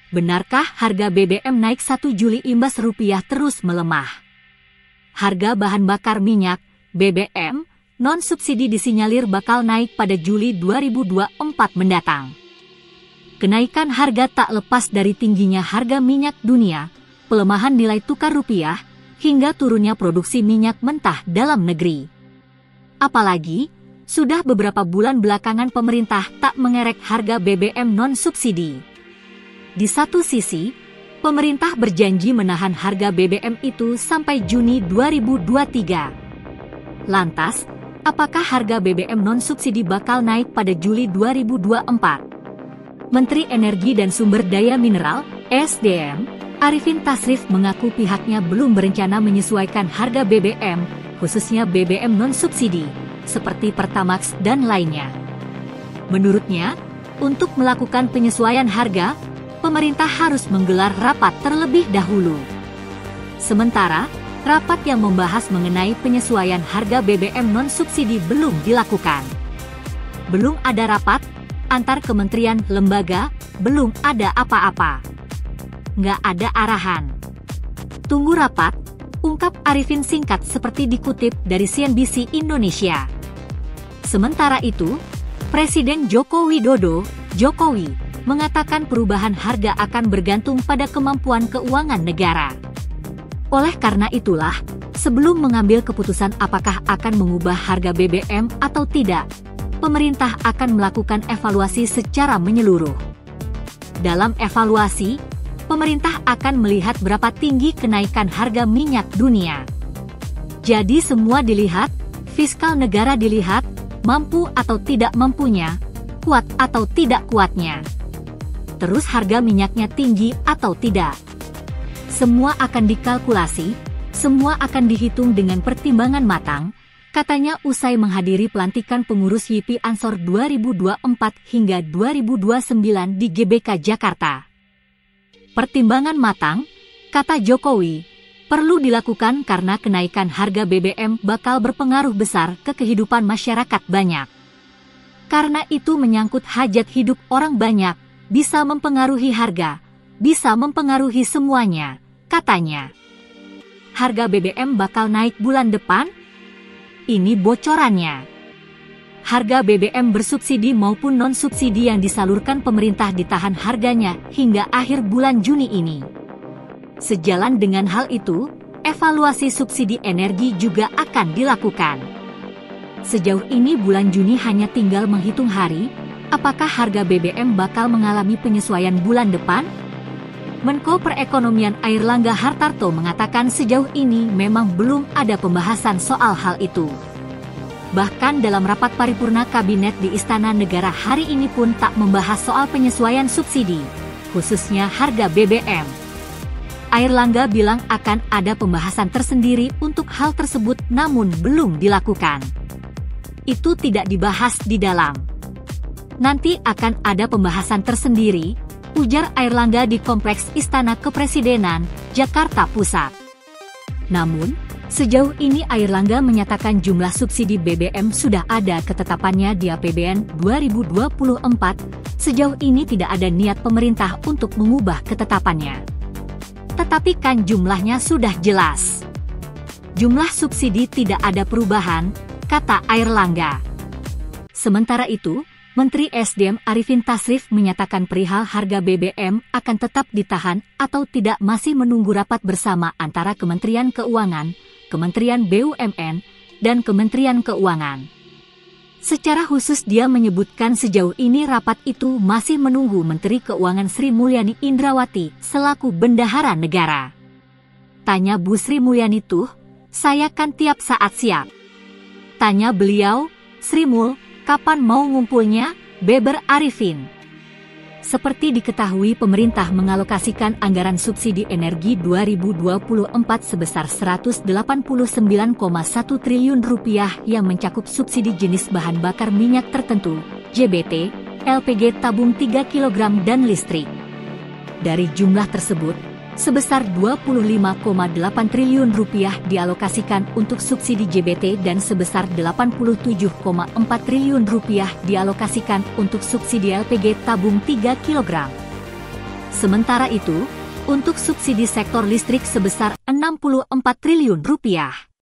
Benarkah harga BBM naik 1 Juli imbas rupiah terus melemah? Harga bahan bakar minyak, BBM, non-subsidi disinyalir bakal naik pada Juli 2024 mendatang. Kenaikan harga tak lepas dari tingginya harga minyak dunia, pelemahan nilai tukar rupiah, hingga turunnya produksi minyak mentah dalam negeri. Apalagi, sudah beberapa bulan belakangan pemerintah tak mengerek harga BBM non-subsidi. Di satu sisi, pemerintah berjanji menahan harga BBM itu sampai Juni 2023. Lantas, apakah harga BBM non-subsidi bakal naik pada Juli 2024? Menteri Energi dan Sumber Daya Mineral, SDM, Arifin Tasrif mengaku pihaknya belum berencana menyesuaikan harga BBM, khususnya BBM non-subsidi, seperti Pertamax dan lainnya. Menurutnya, untuk melakukan penyesuaian harga, pemerintah harus menggelar rapat terlebih dahulu. Sementara, rapat yang membahas mengenai penyesuaian harga BBM non-subsidi belum dilakukan. Belum ada rapat antar kementerian lembaga, belum ada apa-apa. Nggak ada arahan. Tunggu rapat, ungkap Arifin singkat seperti dikutip dari CNBC Indonesia. Sementara itu, Presiden Joko Widodo, Jokowi, mengatakan perubahan harga akan bergantung pada kemampuan keuangan negara. Oleh karena itulah, sebelum mengambil keputusan apakah akan mengubah harga BBM atau tidak, pemerintah akan melakukan evaluasi secara menyeluruh. Dalam evaluasi, pemerintah akan melihat berapa tinggi kenaikan harga minyak dunia. Jadi semua dilihat, fiskal negara dilihat, mampu atau tidak mampunya, kuat atau tidak kuatnya. Terus harga minyaknya tinggi atau tidak. Semua akan dikalkulasi, semua akan dihitung dengan pertimbangan matang, katanya usai menghadiri pelantikan pengurus YIPI Ansor 2024 hingga 2029 di GBK Jakarta. Pertimbangan matang, kata Jokowi, perlu dilakukan karena kenaikan harga BBM bakal berpengaruh besar ke kehidupan masyarakat banyak. Karena itu menyangkut hajat hidup orang banyak, bisa mempengaruhi harga, bisa mempengaruhi semuanya, katanya. Harga BBM bakal naik bulan depan? Ini bocorannya. Harga BBM bersubsidi maupun non-subsidi yang disalurkan pemerintah ditahan harganya hingga akhir bulan Juni ini. Sejalan dengan hal itu, evaluasi subsidi energi juga akan dilakukan. Sejauh ini bulan Juni hanya tinggal menghitung hari, apakah harga BBM bakal mengalami penyesuaian bulan depan? Menko Perekonomian Airlangga Hartarto mengatakan sejauh ini memang belum ada pembahasan soal hal itu. Bahkan dalam rapat paripurna kabinet di Istana Negara hari ini pun tak membahas soal penyesuaian subsidi, khususnya harga BBM. Airlangga bilang akan ada pembahasan tersendiri untuk hal tersebut namun belum dilakukan. Itu tidak dibahas di dalam. Nanti akan ada pembahasan tersendiri, ujar Airlangga di Kompleks Istana Kepresidenan, Jakarta Pusat. Namun, sejauh ini Airlangga menyatakan jumlah subsidi BBM sudah ada ketetapannya di APBN 2024, sejauh ini tidak ada niat pemerintah untuk mengubah ketetapannya. Tetapi kan jumlahnya sudah jelas. Jumlah subsidi tidak ada perubahan, kata Airlangga. Sementara itu, Menteri SDM Arifin Tasrif menyatakan perihal harga BBM akan tetap ditahan atau tidak masih menunggu rapat bersama antara Kementerian Keuangan, Kementerian BUMN, dan Kementerian Keuangan. Secara khusus dia menyebutkan sejauh ini rapat itu masih menunggu Menteri Keuangan Sri Mulyani Indrawati selaku Bendahara Negara. Tanya Bu Sri Mulyani tuh, saya kan tiap saat siap. Tanya beliau, Sri Mul, kapan mau ngumpulnya? Beber Arifin. Seperti diketahui pemerintah mengalokasikan anggaran subsidi energi 2024 sebesar Rp189,1 triliun yang mencakup subsidi jenis bahan bakar minyak tertentu, JBT, LPG tabung 3 kg dan listrik. Dari jumlah tersebut, sebesar Rp25,8 triliun dialokasikan untuk subsidi JBT dan sebesar Rp87,4 triliun dialokasikan untuk subsidi LPG tabung 3 kg. Sementara itu, untuk subsidi sektor listrik sebesar Rp64 triliun.